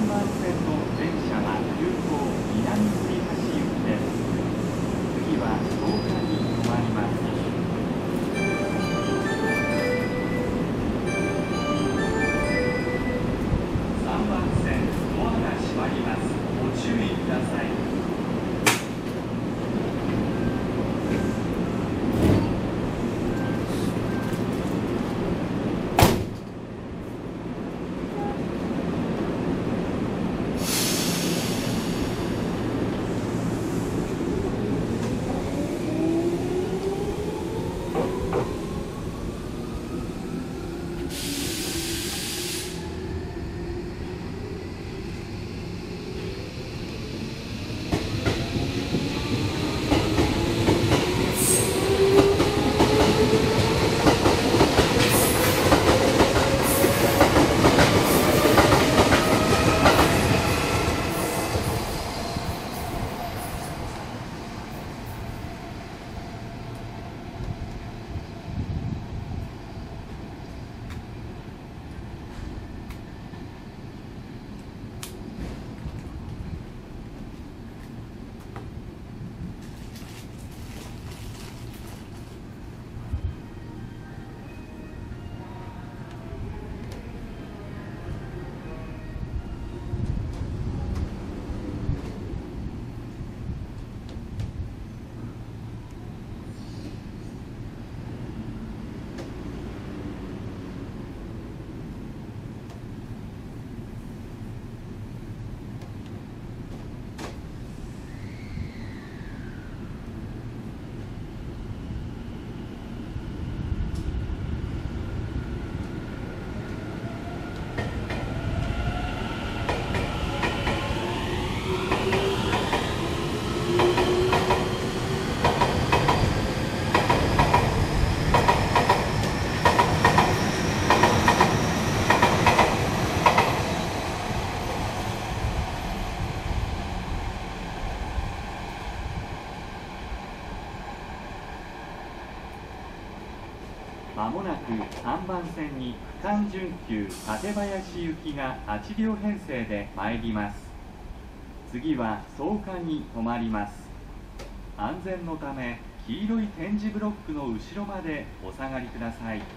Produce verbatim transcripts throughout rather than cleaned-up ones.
んばん線の電車は急行南栗橋行きです。次は草加に止まります。さんばん線ドアが閉まります。ご注意ください。まもなくさんばん線に区間準急館林行きがはち両編成で参ります。次は草加に止まります。安全のため黄色い点字ブロックの後ろまでお下がりください。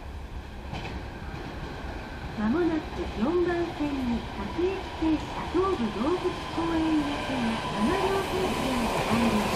まもなくよんばん線に各駅停車東武動物公園行きがなな両編成で参ります。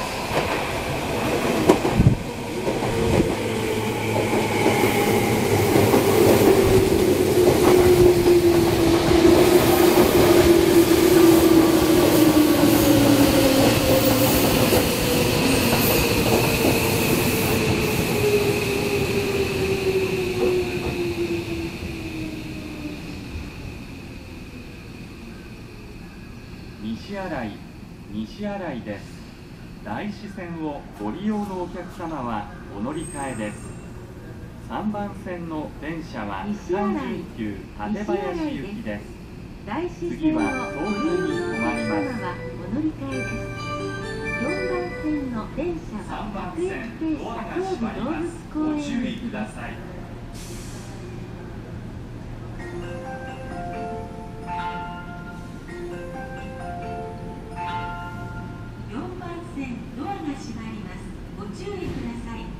西新井、西新井です。大師線をご利用のお客様はお乗り換えです。さんばん線の電車は区間準急館林行きです。次は草加に止まります。 お乗り換えです。よんばん線の電車は各駅停車東武動物公園行きです。ドアが閉まります。ご注意ください。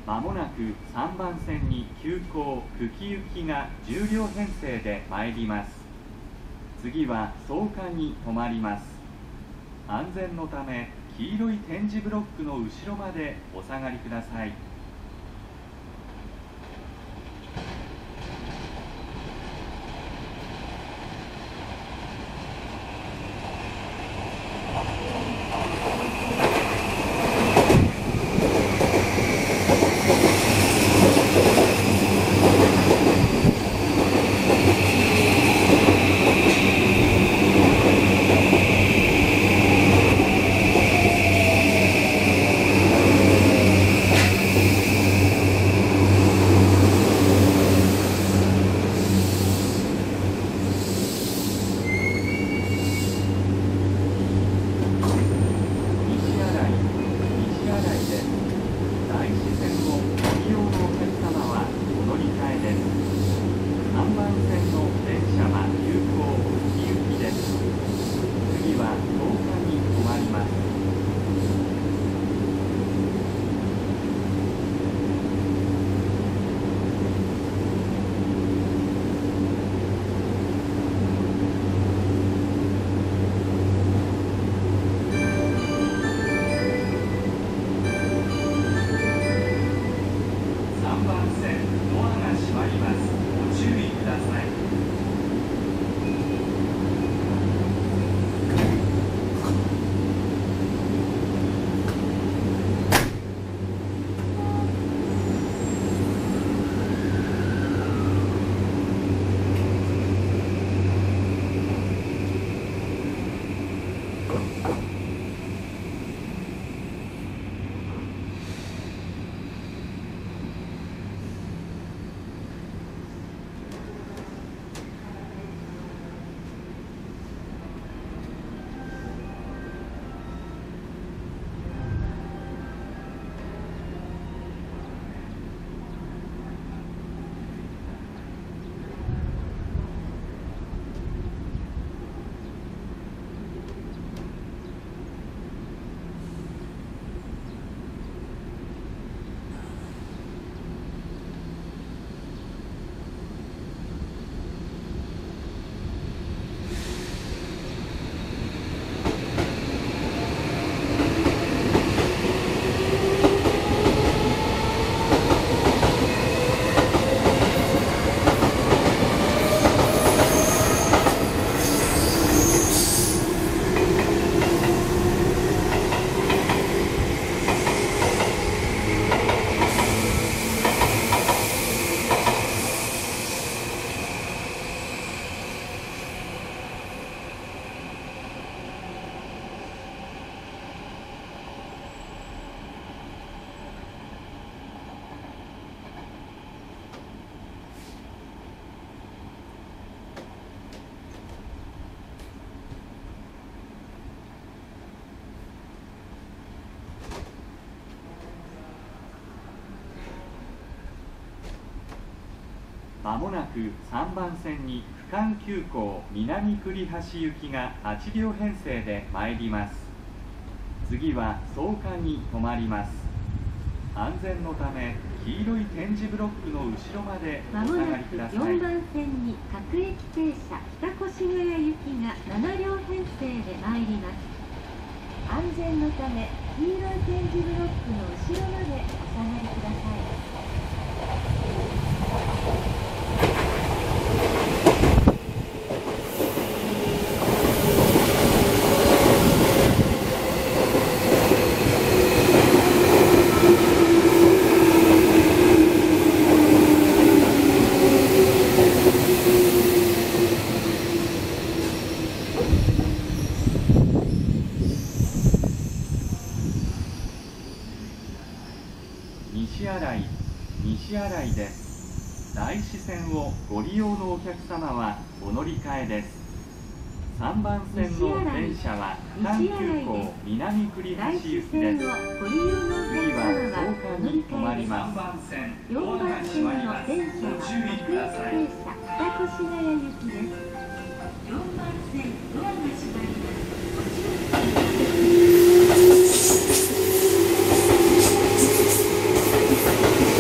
まもなくさんばん線に急行久喜行きがじゅう両編成で参ります。次は草加に止まります。安全のため黄色い点字ブロックの後ろまでお下がりください。まもなくさんばん線に区間急行南栗橋行きがはち両編成で参ります。次は草加に止まります。安全のため黄色い点字ブロックの後ろまでおまも下がなくりください。 よんばん線に各駅停車北越谷行きがなな両編成で参ります。安全のため黄色い点字ブロックの後ろまでお下がりください。 西新井、西新井です。大師線をご利用のお客様はお乗り換えです。さんばん線の電車は阪急行南栗橋行きです。次は草加に止まります。 よんばん線の電車は各駅停車北越谷行きです。よんばん線ドアが閉まります。ご注意ください。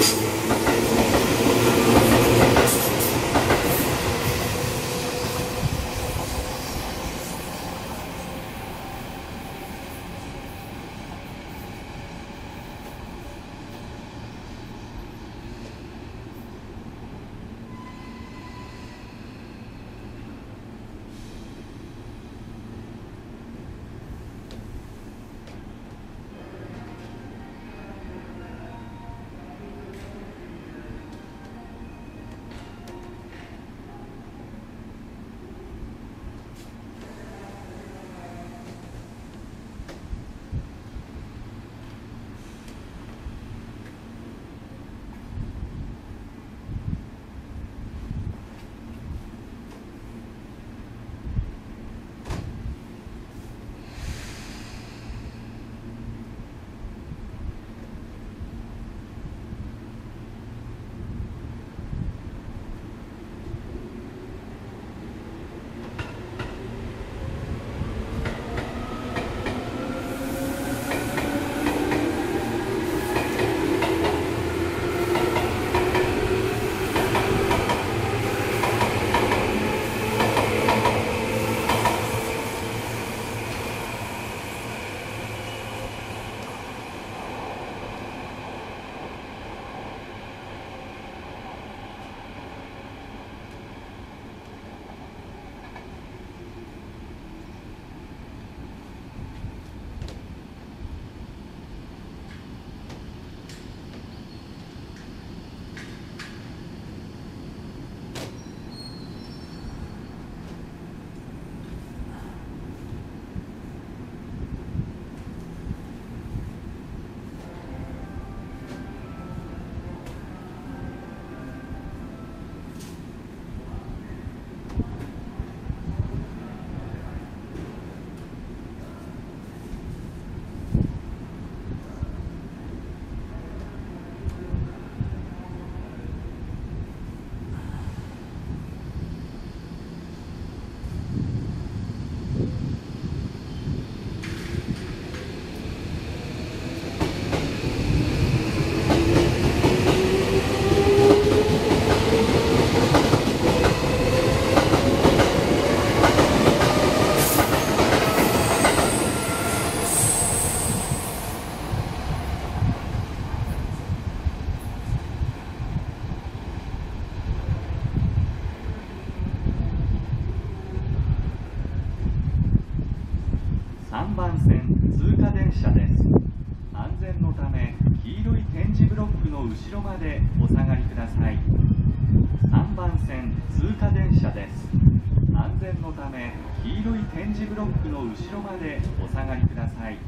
さんばん線通過電車です。安全のため黄色い点字ブロックの後ろまでお下がりください。さんばん線通過電車です。安全のため黄色い点字ブロックの後ろまでお下がりください。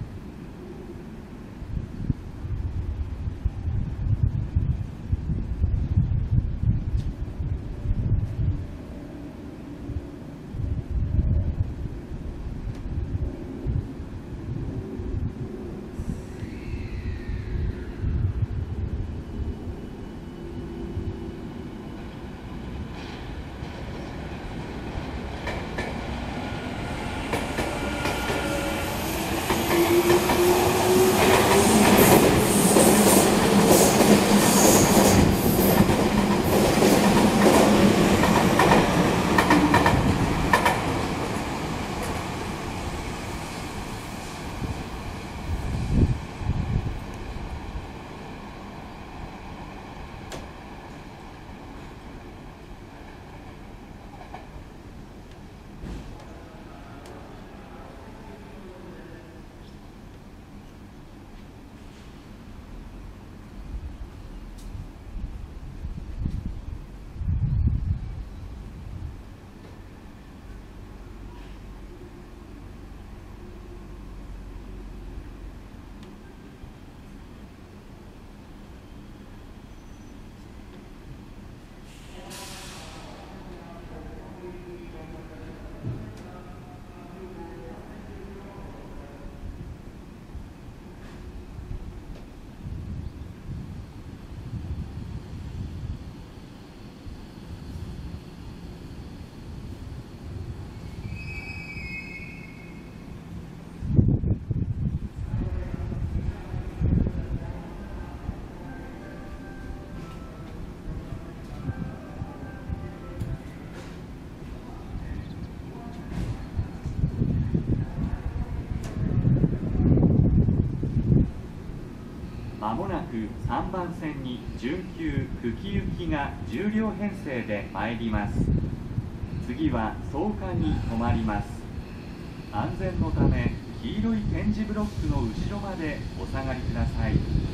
くさんばん線に準急久喜行きがじゅう両編成で参ります。次は草加に止まります。安全のため黄色い点字ブロックの後ろまでお下がりください。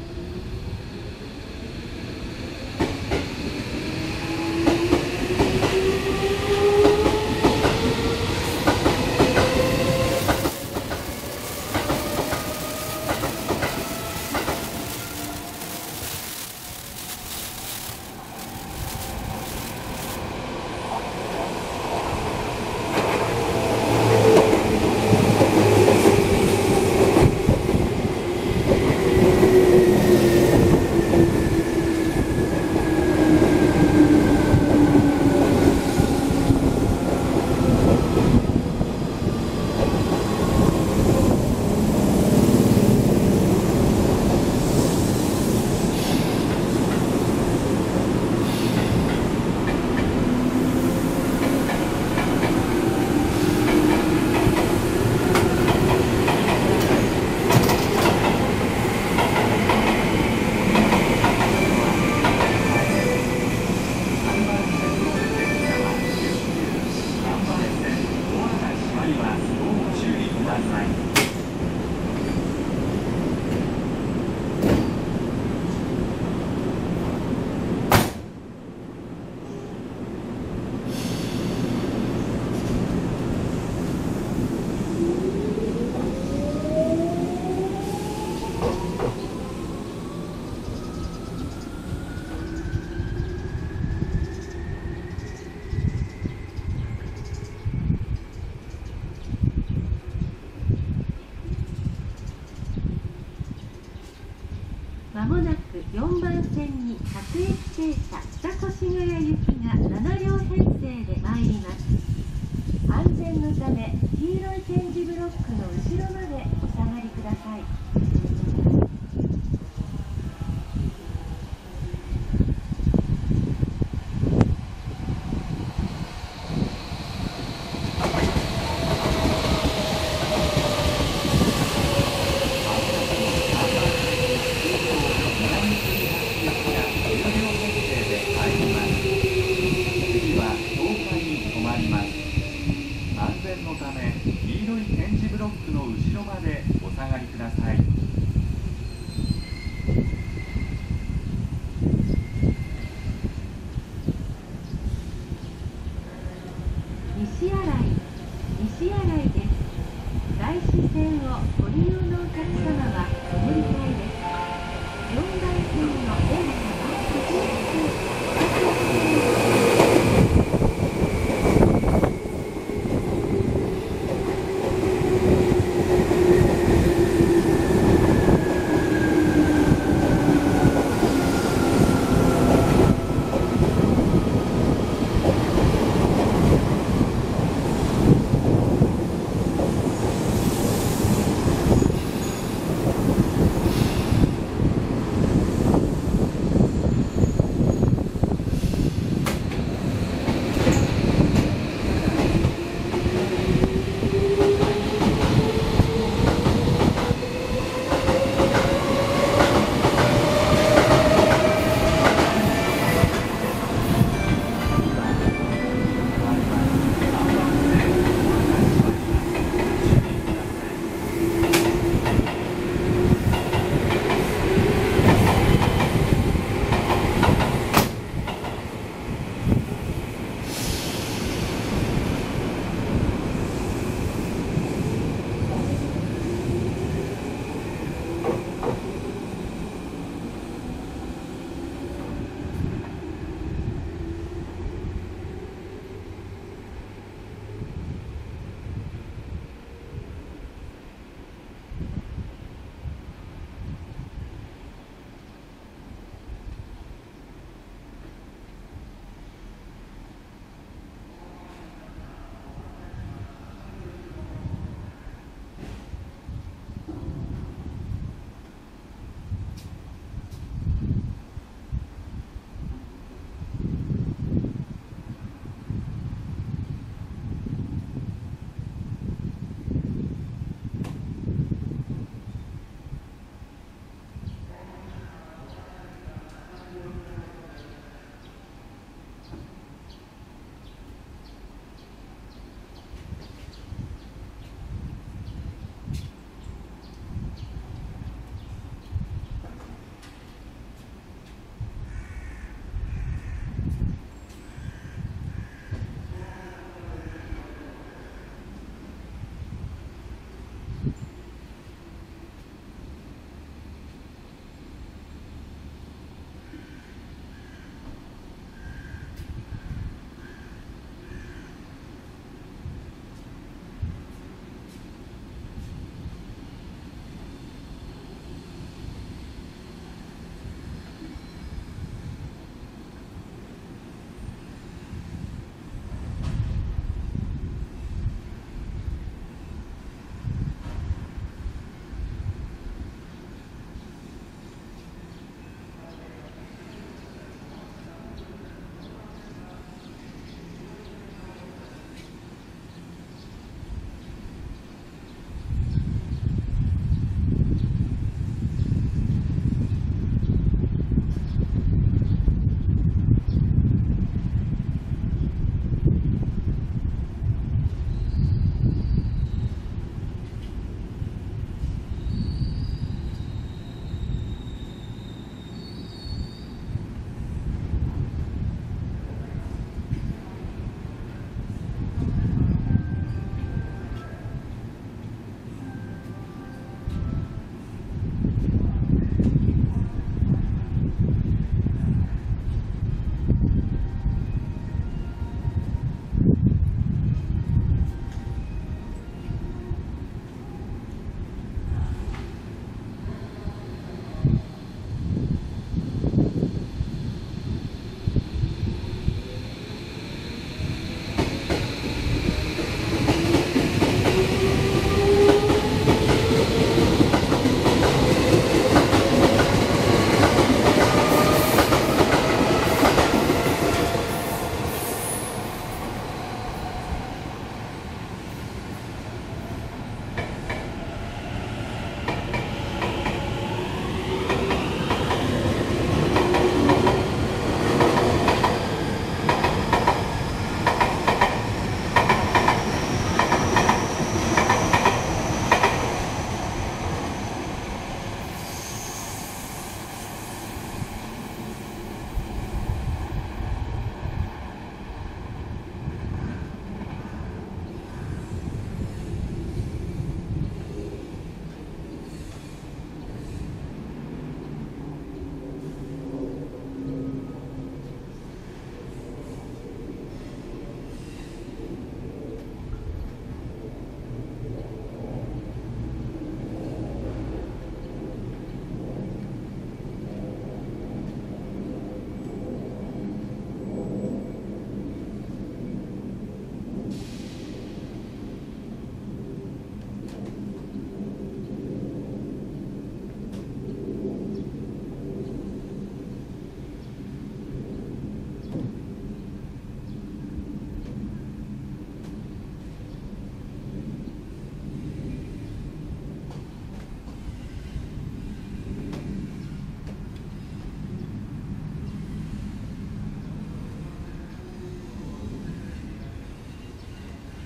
まもなくよんばん線に各駅停車北越谷行きがなな両編成で参ります。安全のため黄色い点字ブロックの後ろまでお下がりください。 ま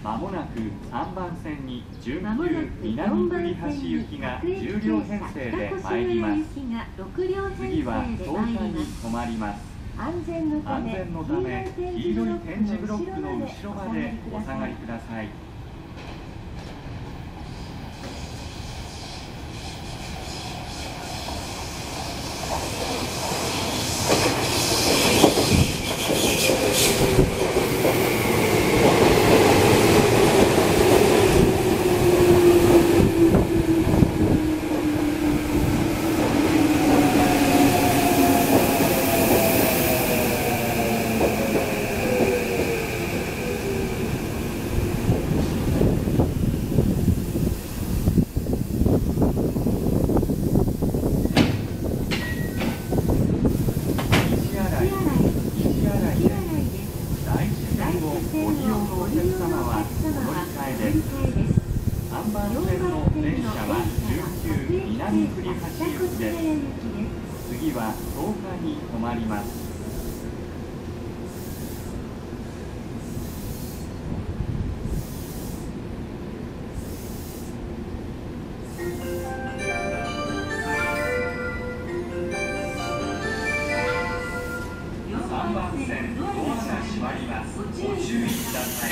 まもなくさんばん線に準まもなく急南栗橋行きがじゅう両編成で参ります。次は草加に止まります。 安全のた安め全のため黄色い点字ブロックの後ろまでお下がりください。次は草加に止まります。さんばん線、ドアが閉まります。ご注意ください。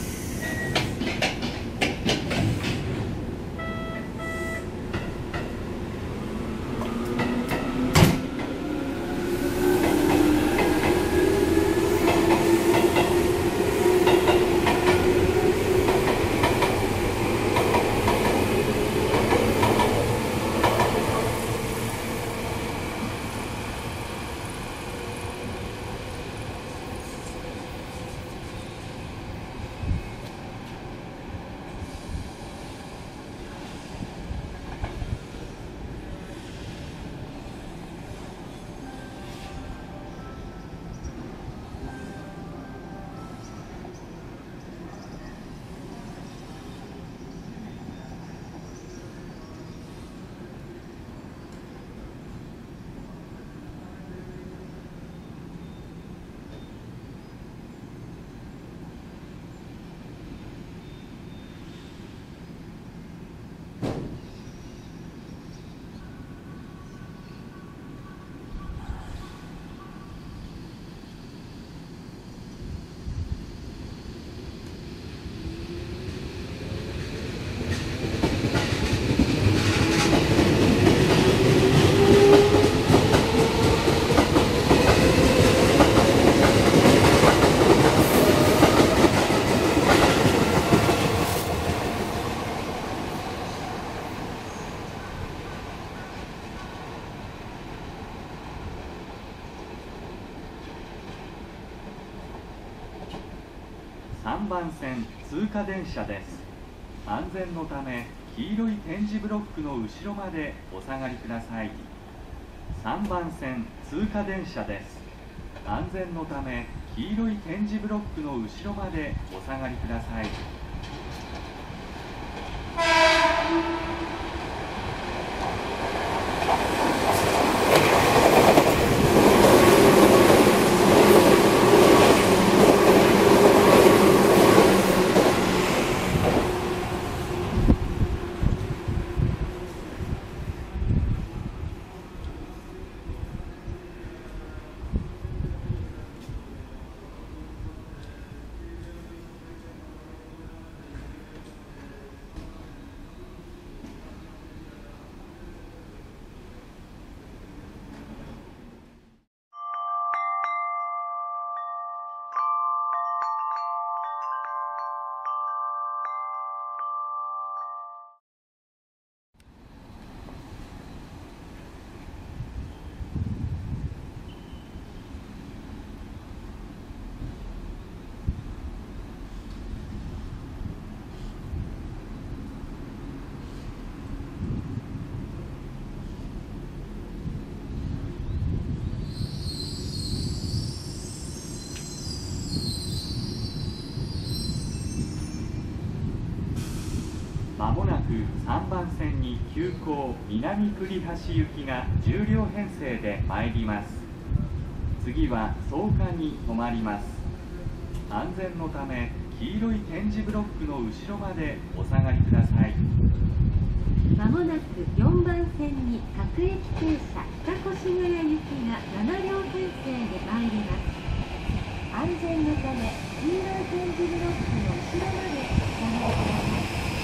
さんばん線通過電車です。安全のため黄色い点字ブロックの後ろまでお下がりください。さんばん線通過電車です。安全のため黄色い点字ブロックの後ろまでお下がりください。まもなくさんばん線に急行南栗橋行きがじゅう両編成で参ります。次は草加に止まります。安全のため黄色い点字ブロックの後ろまでお下がりください。 まもなくよんばん線に各駅停車北越谷行きがなな両編成で参ります。安全のため黄色い点字ブロックの後ろまでお下がりください。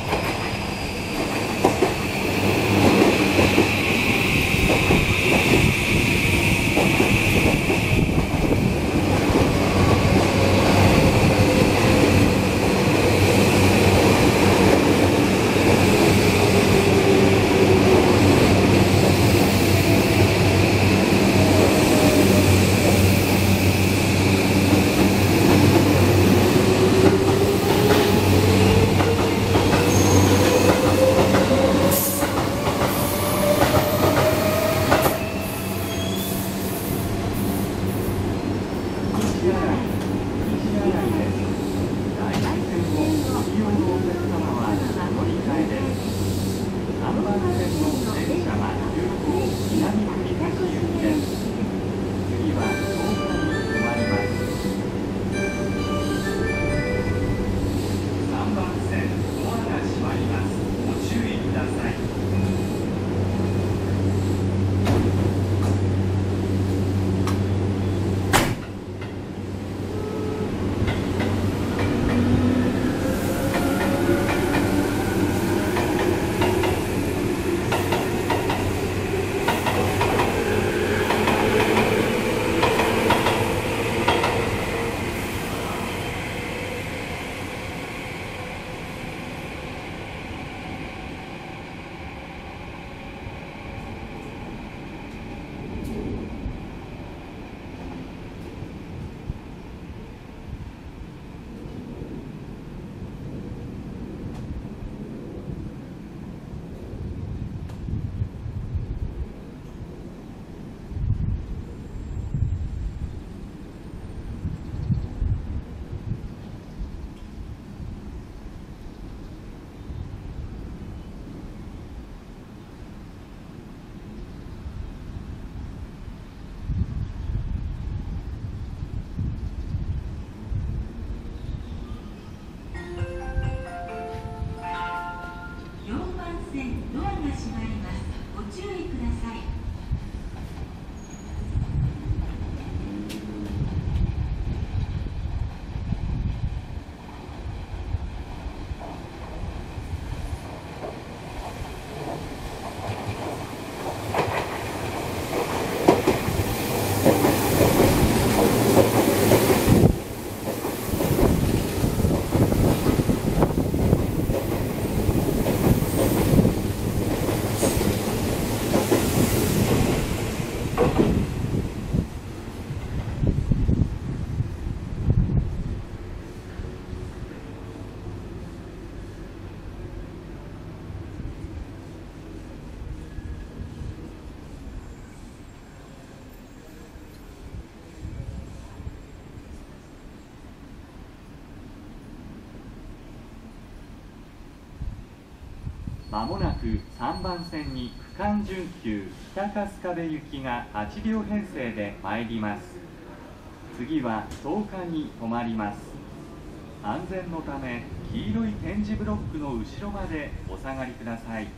ドアが閉まります。ご注意ください。 まもなくさんばん線に区間準急北春日部行きがはち両編成で参ります。次は草加に止まります。安全のため黄色い点字ブロックの後ろまでお下がりください。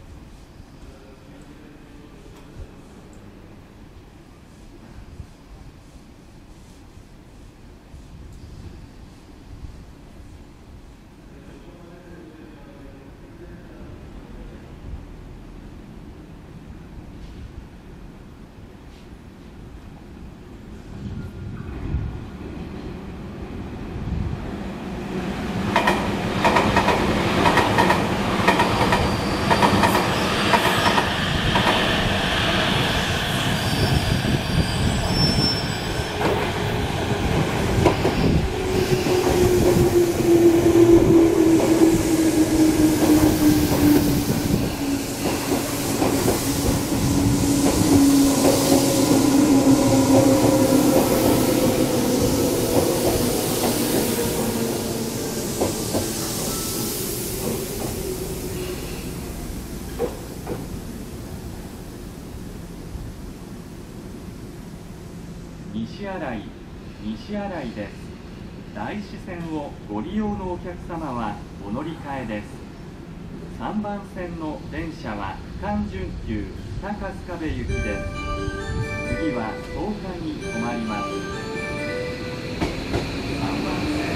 西新井、西新井です。 大師線をご利用のお客様はお乗り換えです。さんばん線の電車は区間準急北春日部行きです。次は草加に止まります。さんばん線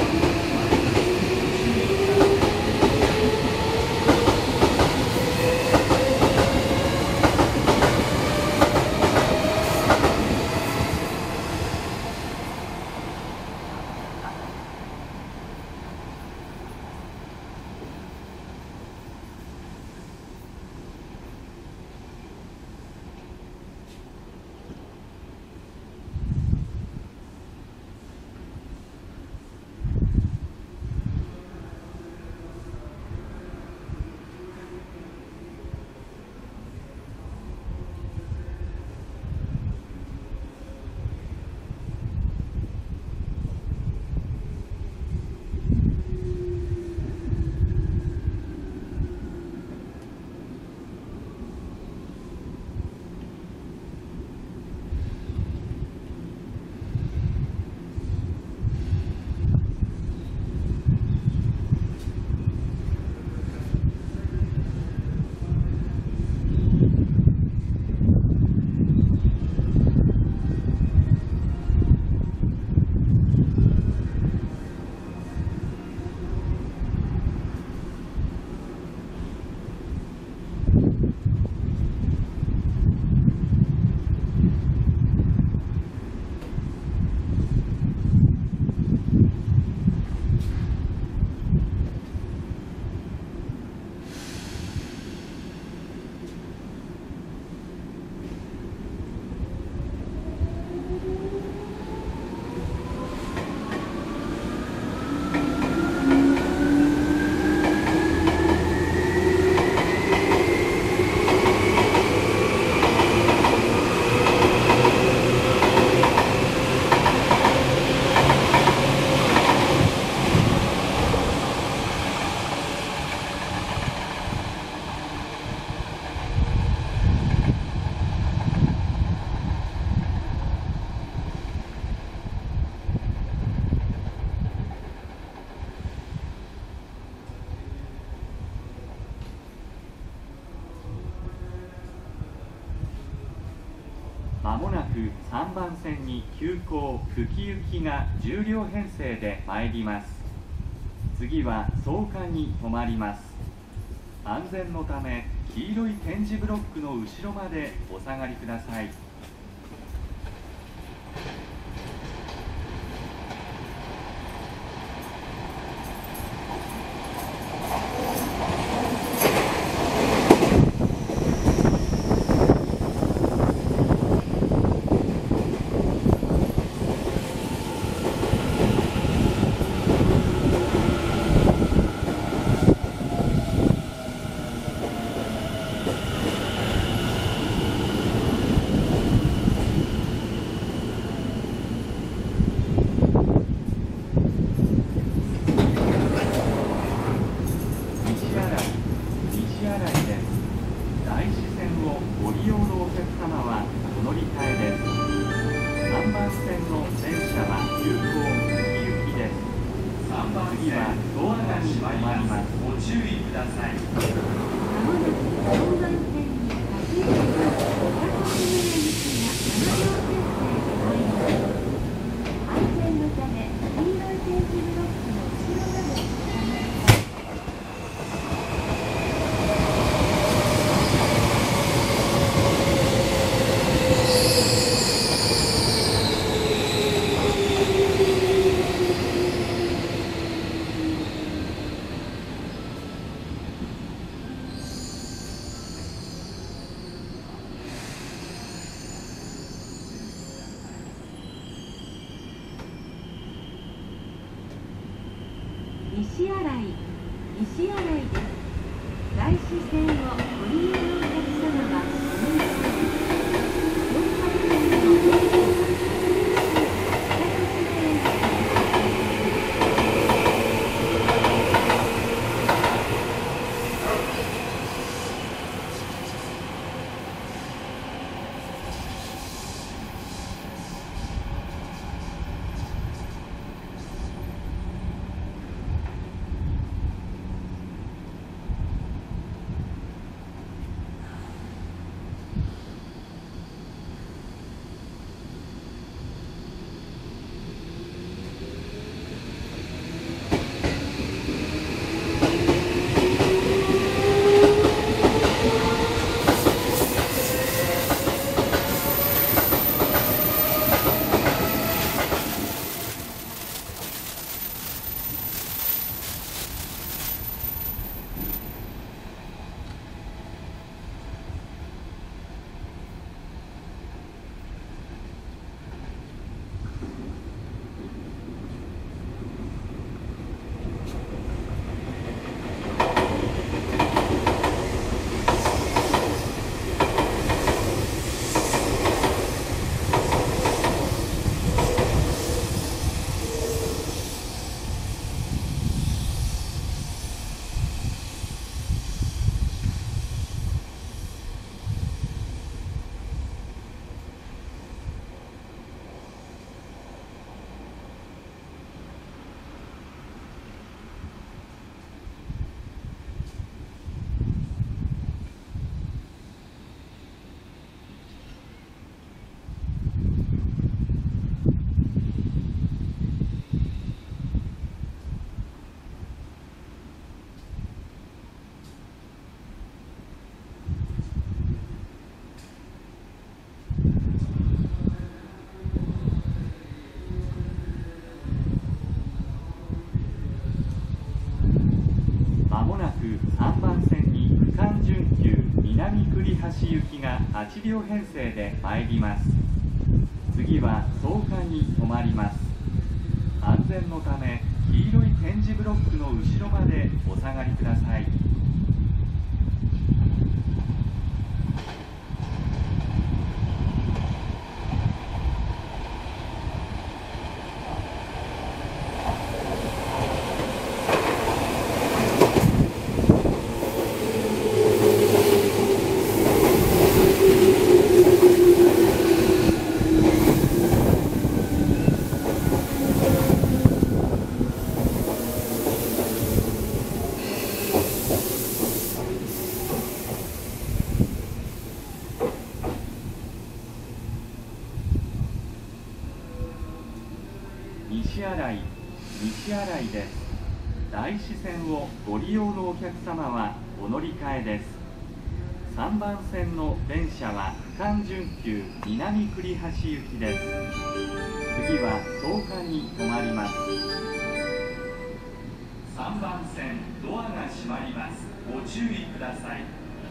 まもなくさんばん線に急行久喜行きがじゅう両編成で参ります。次は草加に止まります。安全のため黄色い点字ブロックの後ろまでお下がりください。西新井、西新井です。大師線をご利用のお客様はお乗り換えです。よんばん線の電車は南栗橋行きがはち両編成で参ります。次は草加に止まります。安全のため黄色い点字ブロックの後ろまでお下がりください。西新井、西新井です。大師線をご利用のお客様はお乗り換えです。さんばん線の電車は関準急南栗橋行きです。次は草加に止まります。さんばん線ドアが閉まります。ご注意ください。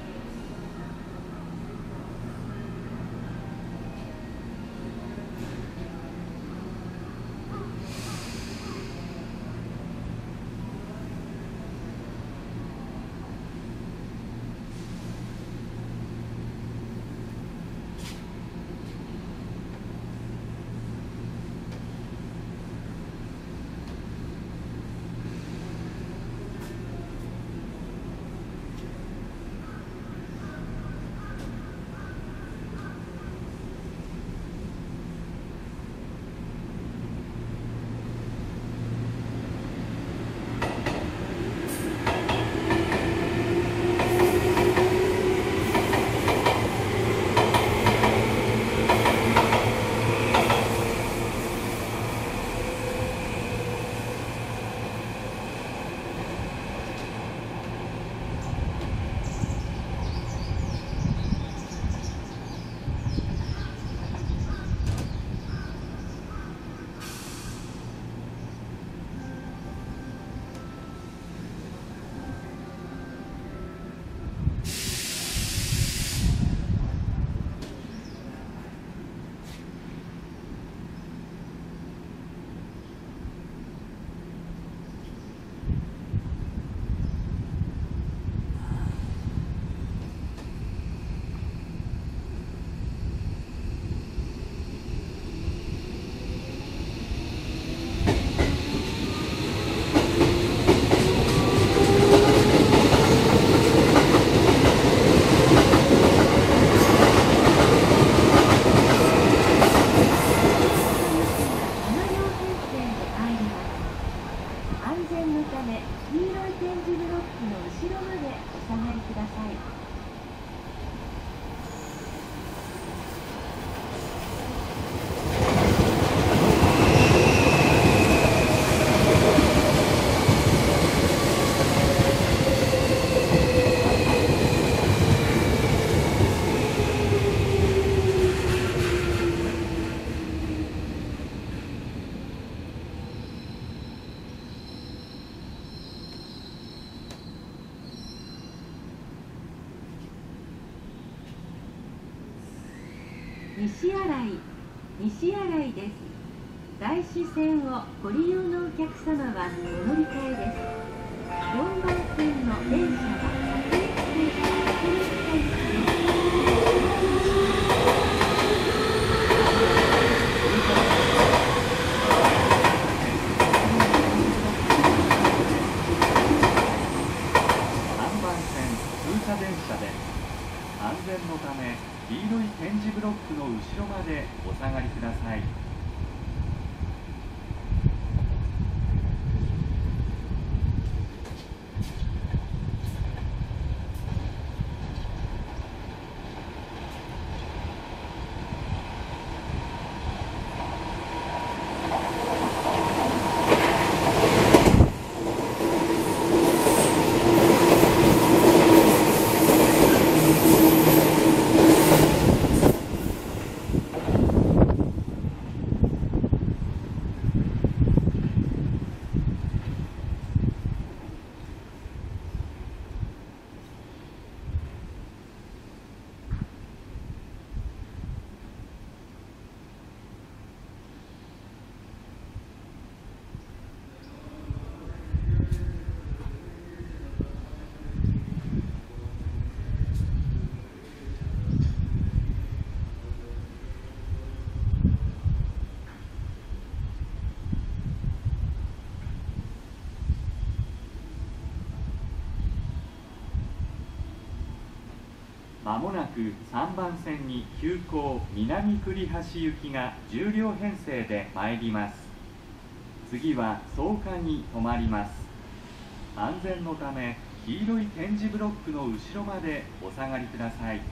西新井、西新井です。大師線をご利用のお客様はお乗り換えです。よんばん線の電車は各駅停車、各駅停車です。 さんばん線通過電車です。安全のため黄色い点字ブロックの後ろまでお下がりください。 まもなくさんばん線に急行南栗橋行きがじゅう両編成で参ります。次は草加に止まります。安全のため黄色い点字ブロックの後ろまでお下がりください。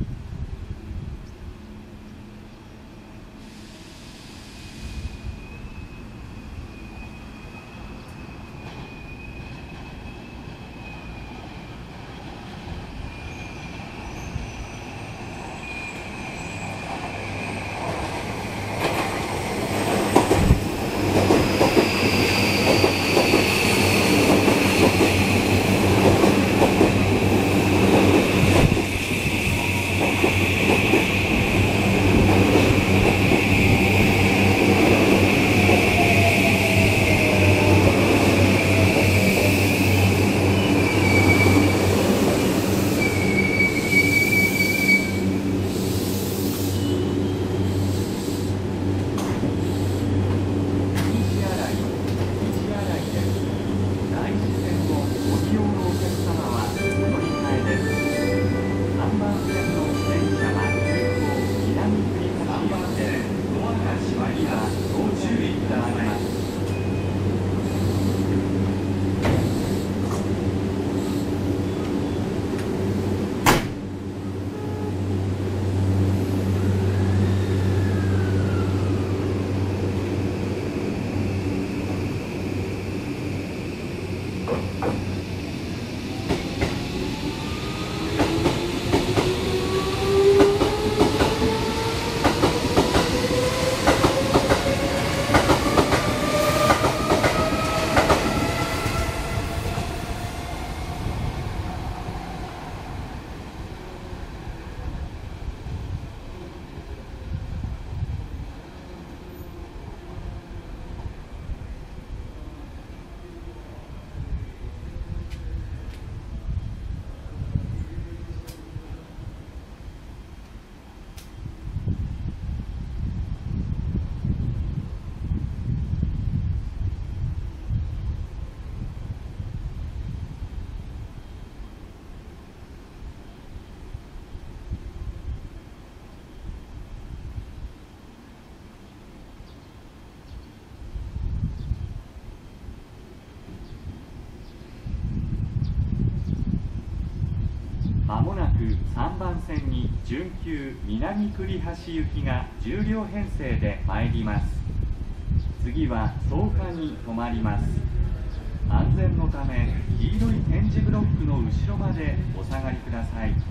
まもなくさんばん線に準急南栗橋行きがじゅう両編成で参ります。次は草加に止まります。安全のため黄色い点字ブロックの後ろまでお下がりください。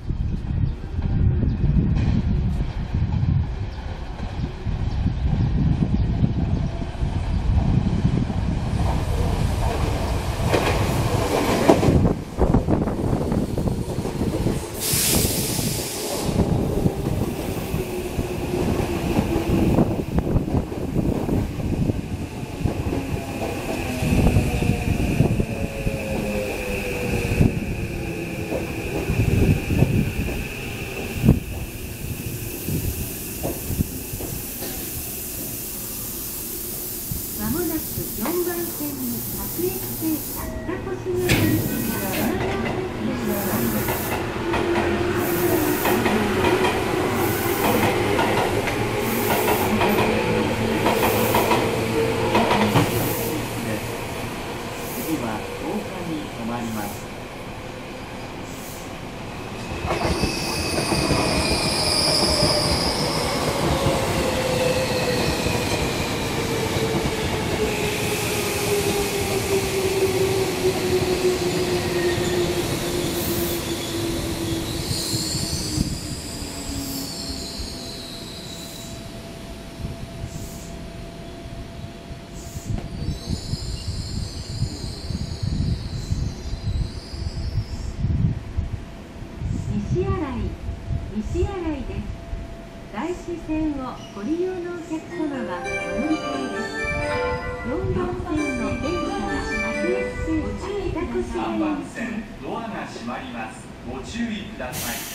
まもなくよんばん線に各駅停車北越谷行きがなな両編成で参ります。 次は草加に止まります。 西新井です。大師線をご利用のお客様はお乗り換えです。よんばん線の電車は各駅停車北越さんばん谷線ドアが閉まります。ご注意ください。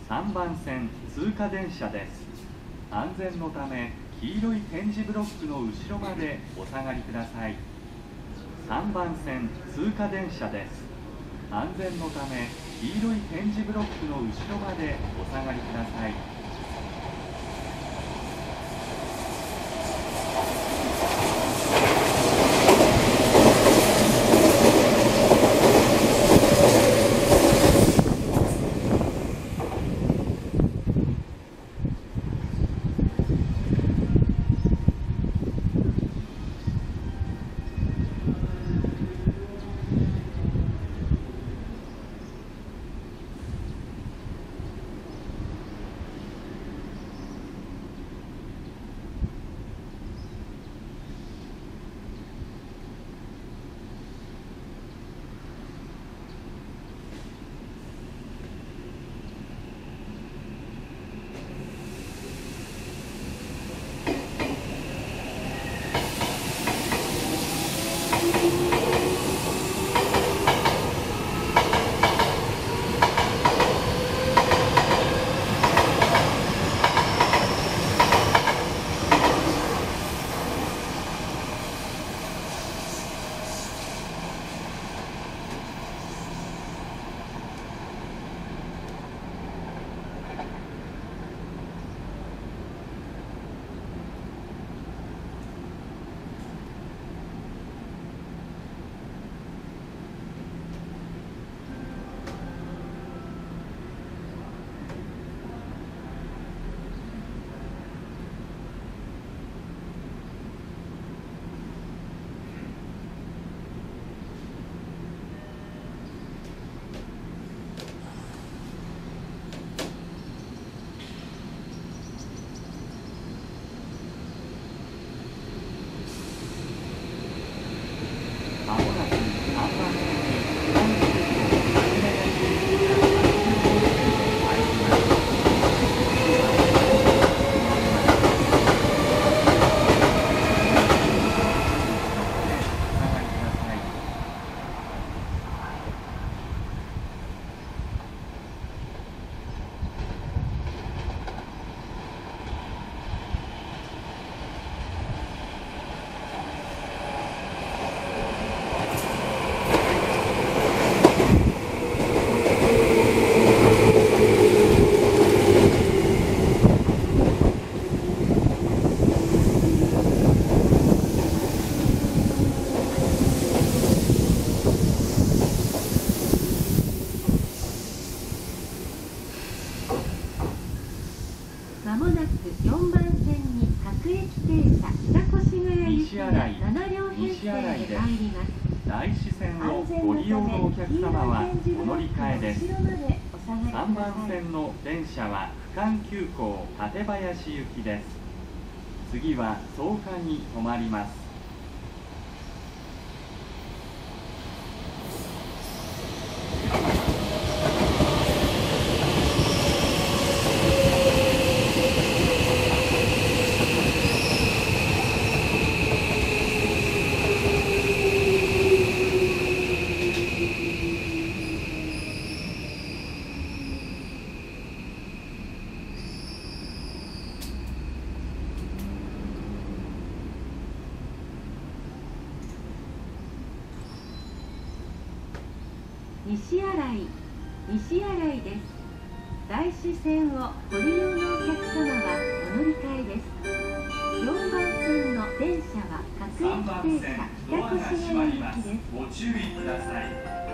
さんばん線通過電車です。安全のため黄色い点字ブロックの後ろまでお下がりください。さんばん線通過電車です。安全のため黄色い点字ブロックの後ろまでお下がりください。 まもなくよんばん線に各駅停車北越谷行きがなな両編成で参ります。 大師線をご利用のお客様はお乗り換えです。さんばん線の電車は区間急行館林行きです。次は草加に止まります。 西新井西新井です。大師線をご利用のお客様はお乗り換えです。よんばん線の電車は各駅停車北越谷行きです。 ご注意ください。